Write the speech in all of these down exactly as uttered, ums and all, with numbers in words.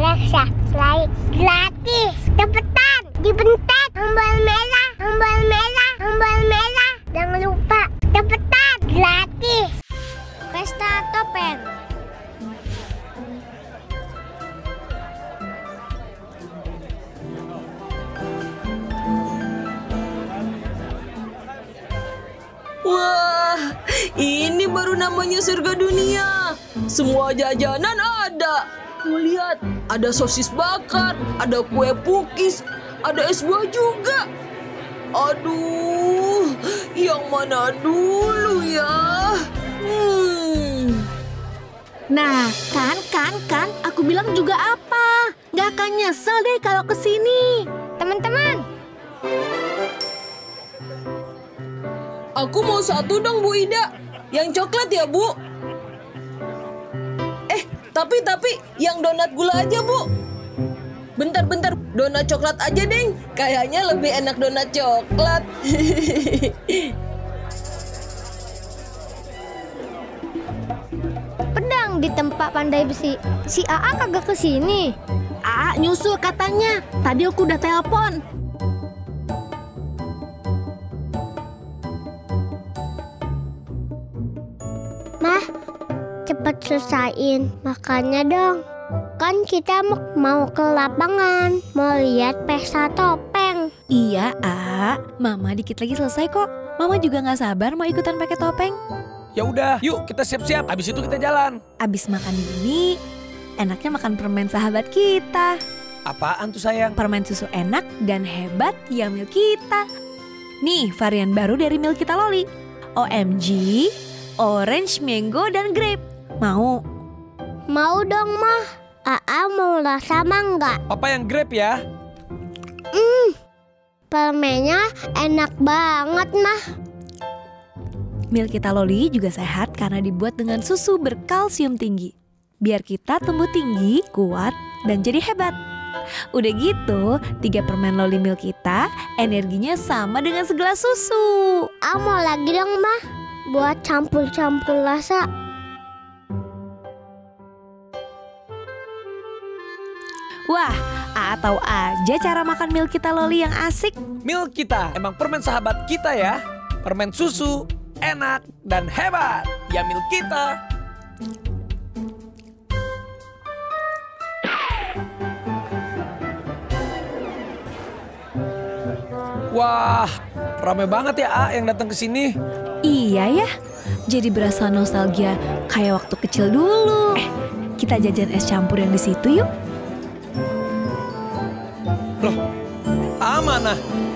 yang subscribe gratis. Cepetan, dibentak tombol merah, tombol merah, tombol merah. Jangan lupa, cepetan, gratis. Pesta Topeng. Wah, ini baru namanya surga dunia. Semua jajanan ada. Tuh lihat, ada sosis bakar, ada kue pukis, ada es buah juga. Aduh, yang mana dulu ya? Hmm. Nah, kan, kan, kan, aku bilang juga apa? Nggak akan nyesel deh kalau kesini. Teman-teman, Aku mau satu dong, Bu Ida. Yang coklat ya, Bu? Eh, tapi, tapi, yang donat gula aja, Bu. Bentar-bentar, donat coklat aja, Deng. Kayaknya lebih enak donat coklat. pedang di tempat pandai besi. Si A A kagak kesini. A A nyusul katanya. Tadi aku udah telepon. Mah, cepet selesain makannya dong. Kan kita mau ke lapangan, mau lihat pesta topeng. Iya, A. Mama dikit lagi selesai kok. Mama juga nggak sabar mau ikutan pakai topeng. Ya udah, yuk kita siap-siap. Habis itu kita jalan. Abis makan ini, enaknya makan permen sahabat kita. Apaan tuh sayang? Permen susu enak dan hebat ya Milk kita. Nih, varian baru dari Milk kita Loli. O M G, orange, mango, dan grape. Mau? Mau dong, Mah. A A mau rasa mangga. Papa yang grape ya. Hmm, permennya enak banget, Mah. Milk kita Loli juga sehat karena dibuat dengan susu berkalsium tinggi. Biar kita tumbuh tinggi, kuat, dan jadi hebat. Udah gitu, tiga permen Loli Milk kita energinya sama dengan segelas susu. A mau lagi dong, Mah. Buat campur-campur rasa. Wah, A A tahu aja cara makan Milk kita Loli yang asik. Milk kita emang permen sahabat kita ya. Permen susu, enak, dan hebat. Ya Milk kita. Wah, rame banget ya A yang datang ke sini. Iya ya, jadi berasa nostalgia kayak waktu kecil dulu. Eh, kita jajan es campur yang di situ yuk. Loh, A mana?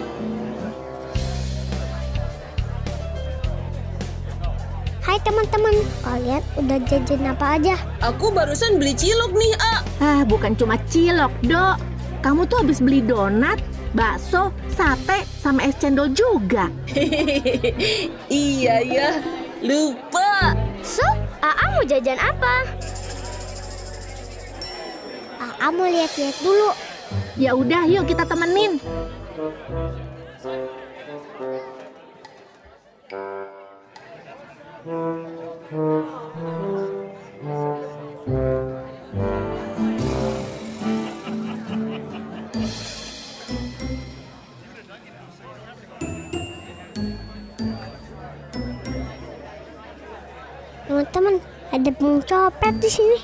Hai teman-teman, kalian udah jajan apa aja? Aku barusan beli cilok nih, A. Ah, bukan cuma cilok, Dok. Kamu tuh habis beli donat, bakso, sate, sama es cendol juga. Iya ya, lupa. So, A A mau jajan apa? A A mau lihat-lihat dulu. Ya udah, yuk kita temenin. Teman-teman, ada pencopet di sini.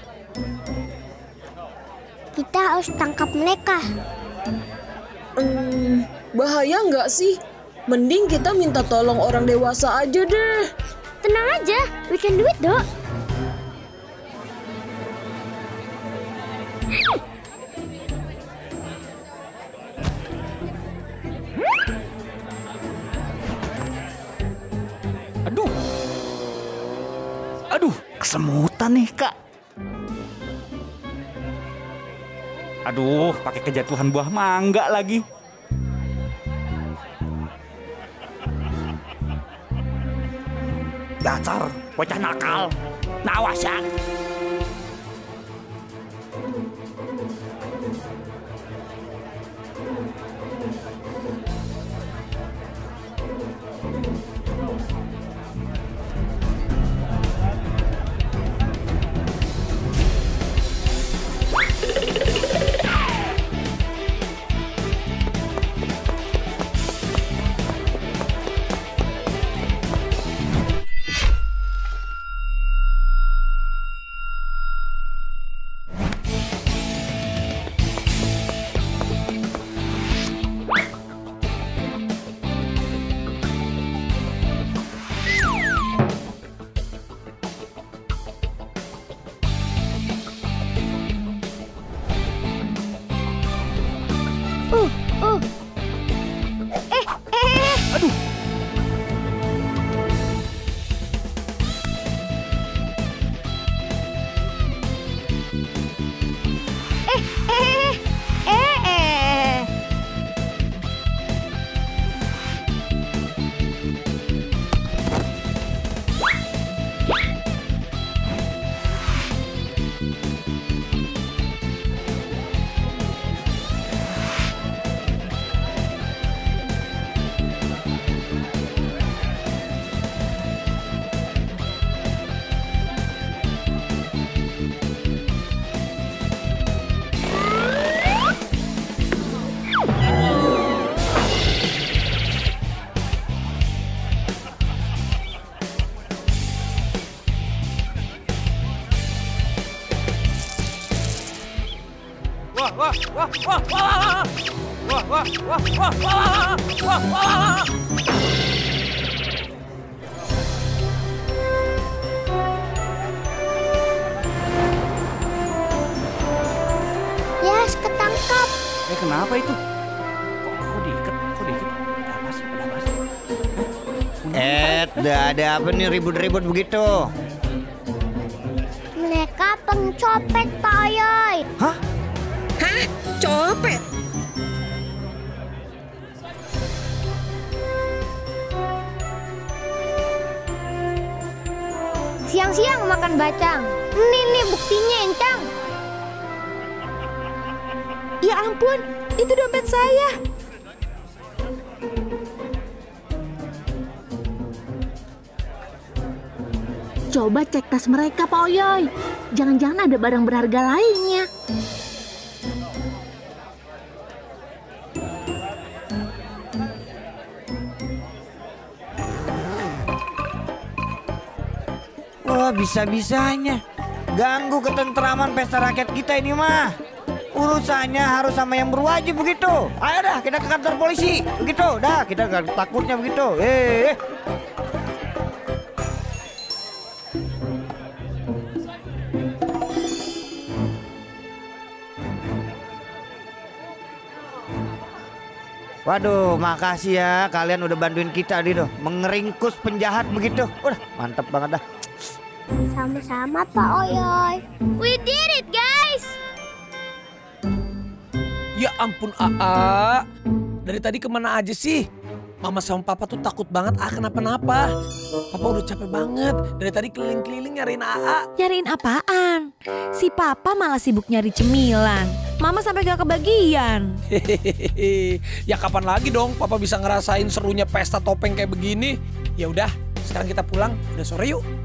Kita harus tangkap mereka. Hmm, bahaya nggak sih? Mending kita minta tolong orang dewasa aja deh. Tenang aja, we can do it, Dok. Aduh. Aduh, kesemutan nih, Kak. Aduh, pakai kejatuhan buah mangga lagi. Dasar bocah nakal. Nawas ya. Eh, eh, eh, eh. Wah, wah, wah, wah, wah, wah, wah, wah, wah, wah, wah, wah. Yes, ketangkap. Eh, kenapa itu? Kok, kok diikat? Kok diikat? Ada apa sih? Ada apa sih? Eh, dah ada apa nih ribut-ribut begitu? Mereka pencopet, Pak Oyoy. Hah? Hah? Copet? Siang-siang makan bacang. Ini nih buktinya, Encang. Ya ampun, itu dompet saya. Coba cek tas mereka, Pak Oyoy. Jangan-jangan ada barang berharga lainnya. Wah, bisa-bisanya ganggu ketentraman pesta rakyat kita ini mah. Urusannya harus sama yang berwajib begitu. Ayo dah kita ke kantor polisi. Begitu, dah kita gak takutnya begitu. Eh. Waduh, makasih ya kalian udah bantuin kita nih doh, mengeringkus penjahat begitu. Udah, mantep banget dah. Sama-sama, Pak Oyoy. We did it, guys. Ya ampun Aa, dari tadi kemana aja sih? Mama sama Papa tuh takut banget ah kenapa-napa. Papa udah capek banget, dari tadi keliling-keliling nyariin Aa. Nyariin apaan? Si Papa malah sibuk nyari cemilan. Mama sampai gak kebagian. Hehehe. Ya kapan lagi dong Papa bisa ngerasain serunya pesta topeng kayak begini? Ya udah, sekarang kita pulang. Udah sore yuk.